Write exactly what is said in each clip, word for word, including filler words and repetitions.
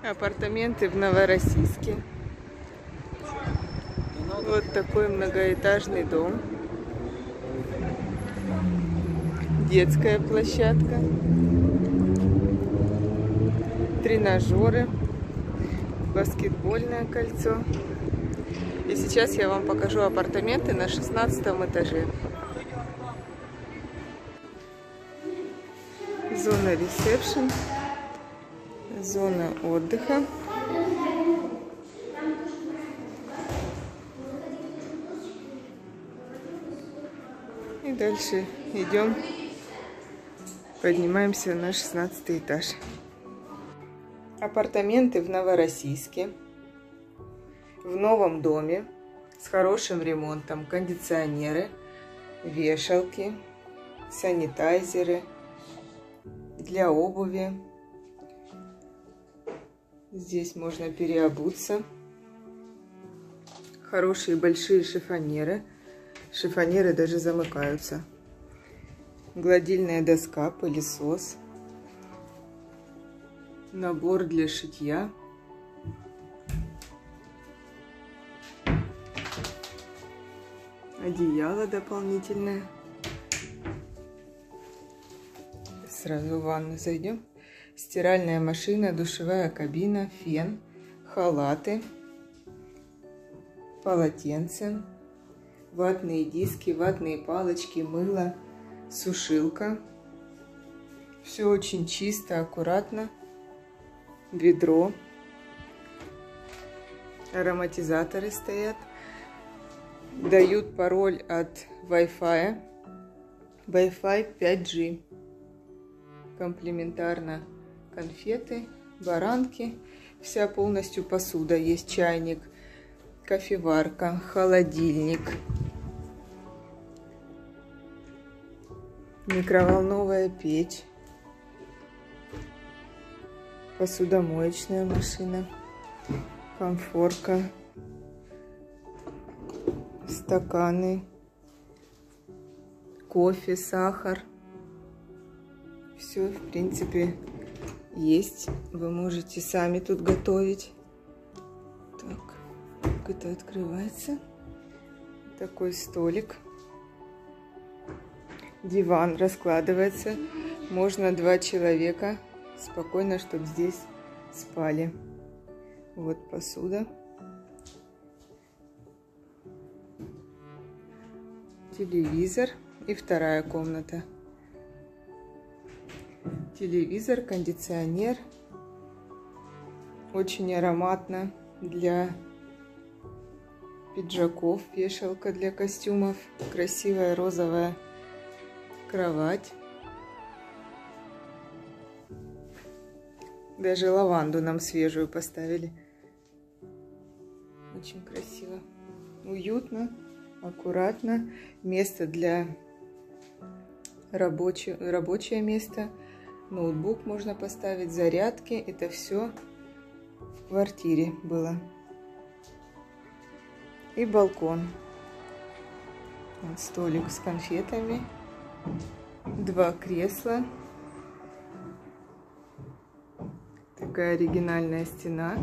Апартаменты в Новороссийске. Вот такой многоэтажный дом. Детская площадка. Тренажеры. Баскетбольное кольцо. И сейчас я вам покажу апартаменты на шестнадцатом этаже. Зона ресепшн. Зона отдыха. И дальше идем, поднимаемся на шестнадцатый этаж. Апартаменты в Новороссийске, в новом доме, с хорошим ремонтом, кондиционеры, вешалки, санитайзеры для обуви. Здесь можно переобуться. Хорошие большие шифонеры. Шифонеры даже замыкаются. Гладильная доска, пылесос. Набор для шитья. Одеяло дополнительное. Сразу в ванну зайдем. Стиральная машина, душевая кабина, фен, халаты, полотенце, ватные диски, ватные палочки, мыло, сушилка. Все очень чисто, аккуратно. Ведро. Ароматизаторы стоят. Дают пароль от Wi-Fi. Wi-Fi пять джи. Комплементарно конфеты, баранки. Вся полностью посуда. Есть чайник, кофеварка, холодильник. Микроволновая печь. Посудомоечная машина. Конфорка. Стаканы. Кофе, сахар. Все, в принципе, есть. Вы можете сами тут готовить. Так, как это открывается. Такой столик. Диван раскладывается. Можно два человека спокойно, чтобы здесь спали. Вот посуда. Телевизор и вторая комната. Телевизор, кондиционер. Очень ароматно для пиджаков. Вешалка для костюмов. Красивая розовая кровать. Даже лаванду нам свежую поставили. Очень красиво. Уютно, аккуратно. Место для рабочего, рабочее место. Ноутбук можно поставить, зарядки. Это все в квартире было. И балкон. Вот столик с конфетами. Два кресла. Такая оригинальная стена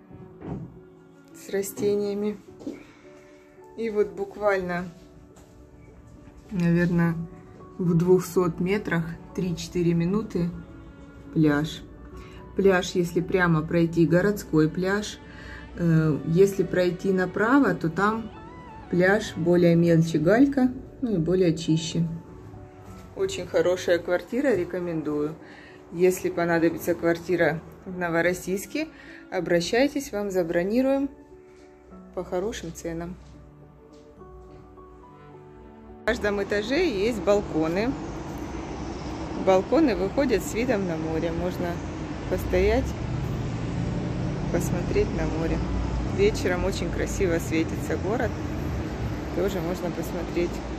с растениями. И вот буквально, наверное, в двухстах метрах три-четыре минуты пляж. Пляж, если прямо пройти, городской пляж. Если пройти направо, то там пляж более мельче галька, ну и более чище. Очень хорошая квартира, рекомендую. Если понадобится квартира в Новороссийске, обращайтесь, вам забронируем по хорошим ценам. В каждом этаже есть балконы. Балконы выходят с видом на море. Можно постоять, посмотреть на море. Вечером очень красиво светится город. Тоже можно посмотреть.